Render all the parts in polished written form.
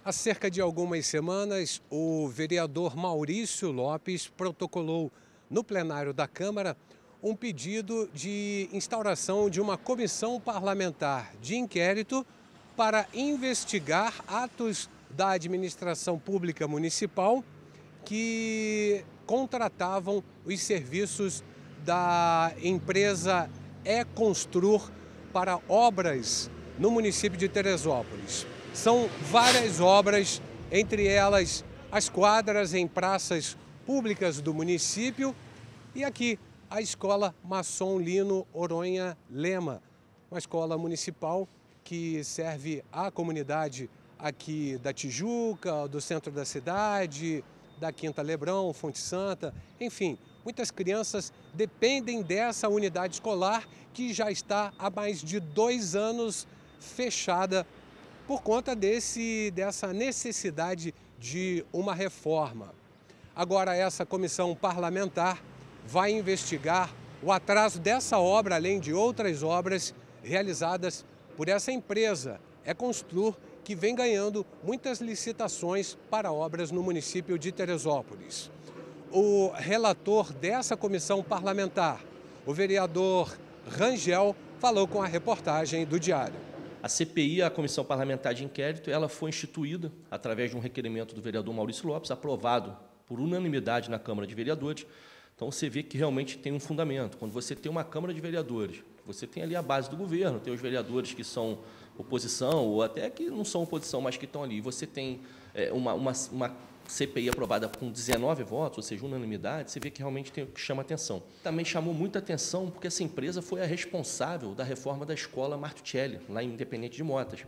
Há cerca de algumas semanas, o vereador Maurício Lopes protocolou no plenário da Câmara um pedido de instauração de uma comissão parlamentar de inquérito para investigar atos da administração pública municipal que contratavam os serviços da empresa E-Construr para obras no município de Teresópolis. São várias obras, entre elas as quadras em praças públicas do município e aqui a Escola Masson Lino Oronha Lema, uma escola municipal que serve à comunidade aqui da Tijuca, do centro da cidade, da Quinta Lebrão, Fonte Santa, enfim, muitas crianças dependem dessa unidade escolar que já está há mais de 2 anos fechada por conta dessa necessidade de uma reforma. Agora essa comissão parlamentar vai investigar o atraso dessa obra, além de outras obras realizadas por essa empresa, E-Construr, que vem ganhando muitas licitações para obras no município de Teresópolis. O relator dessa comissão parlamentar, o vereador Rangel, falou com a reportagem do Diário. A CPI, a Comissão Parlamentar de Inquérito, ela foi instituída através de um requerimento do vereador Maurício Lopes, aprovado por unanimidade na Câmara de Vereadores. Então, você vê que realmente tem um fundamento. Quando você tem uma Câmara de Vereadores, você tem ali a base do governo, tem os vereadores que são oposição, ou até que não são oposição, mas que estão ali. Você tem uma CPI aprovada com 19 votos, ou seja, unanimidade, você vê que realmente tem o que chama atenção. Também chamou muita atenção porque essa empresa foi a responsável da reforma da escola Martuchelli, lá em Independente de Motas.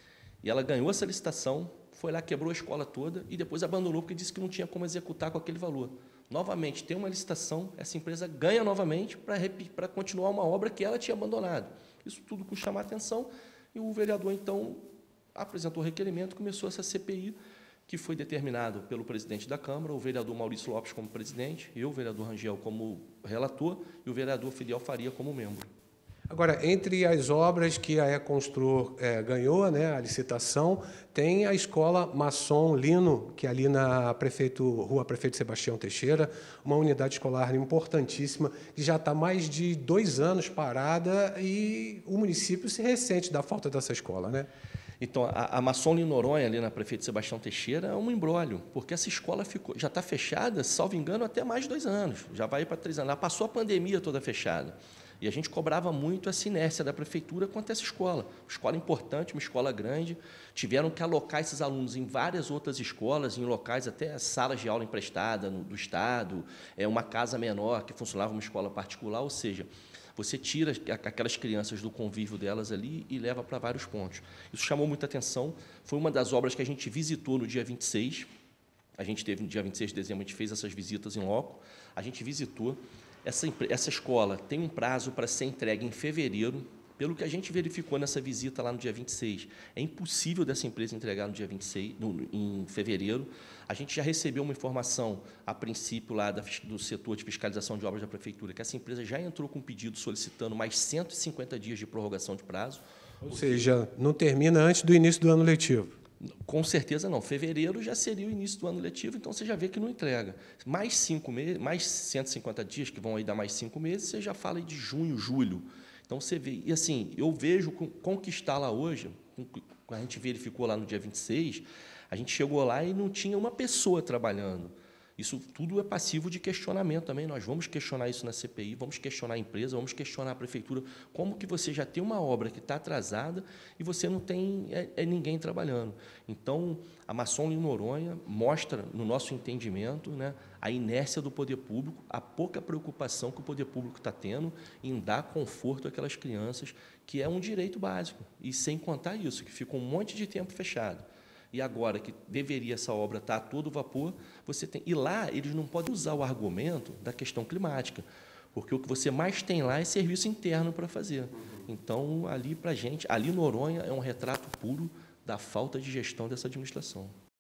E ela ganhou essa licitação, foi lá, quebrou a escola toda e depois abandonou porque disse que não tinha como executar com aquele valor. Novamente, tem uma licitação, essa empresa ganha novamente para continuar uma obra que ela tinha abandonado. Isso tudo com chamar atenção e o vereador, então, apresentou o requerimento, começou essa CPI, que foi determinado pelo presidente da Câmara, o vereador Maurício Lopes como presidente, eu, o vereador Rangel, como relator, e o vereador Fidel Faria como membro. Agora, entre as obras que a E-Construr ganhou, né, a licitação, tem a Escola Masson Lino, que é ali na Rua Prefeito Sebastião Teixeira, uma unidade escolar importantíssima, que já está há mais de 2 anos parada e o município se ressente da falta dessa escola, né? Então, a Masson Lino Noronha, ali na Prefeito Sebastião Teixeira, é um imbróglio, porque essa escola já está fechada, salvo engano, até mais de 2 anos, já vai para 3 anos. Ela passou a pandemia toda fechada. E a gente cobrava muito essa inércia da prefeitura quanto a essa escola. Escola importante, uma escola grande. Tiveram que alocar esses alunos em várias outras escolas, em locais até salas de aula emprestada do Estado, uma casa menor que funcionava uma escola particular, ou seja, você tira aquelas crianças do convívio delas ali e leva para vários pontos. Isso chamou muita atenção. Foi uma das obras que a gente visitou no dia 26. A gente teve no dia 26 de dezembro, a gente fez essas visitas em loco. A gente visitou. Essa escola tem um prazo para ser entregue em fevereiro. Pelo que a gente verificou nessa visita lá no dia 26, é impossível dessa empresa entregar no dia 26, em fevereiro. A gente já recebeu uma informação, a princípio, lá do setor de fiscalização de obras da prefeitura, que essa empresa já entrou com um pedido solicitando mais 150 dias de prorrogação de prazo. Ou seja, não termina antes do início do ano letivo. Com certeza não. Fevereiro já seria o início do ano letivo, então você já vê que não entrega. Mais 5 meses, mais 150 dias, que vão aí dar mais 5 meses, você já fala aí de junho, julho. Então, você vê, e assim, eu vejo com o que está lá hoje, a gente verificou lá no dia 26, a gente chegou lá e não tinha uma pessoa trabalhando. Isso tudo é passivo de questionamento também. Nós vamos questionar isso na CPI, vamos questionar a empresa, vamos questionar a prefeitura. Como que você já tem uma obra que está atrasada e você não tem ninguém trabalhando? Então, a Masson Lino Noronha mostra, no nosso entendimento, né, a inércia do poder público, a pouca preocupação que o poder público está tendo em dar conforto àquelas crianças, que é um direito básico. E sem contar isso, que fica um monte de tempo fechado. E agora que deveria essa obra estar a todo vapor, você tem. E lá eles não podem usar o argumento da questão climática, porque o que você mais tem lá é serviço interno para fazer. Então, ali para a gente, ali Noronha é um retrato puro da falta de gestão dessa administração.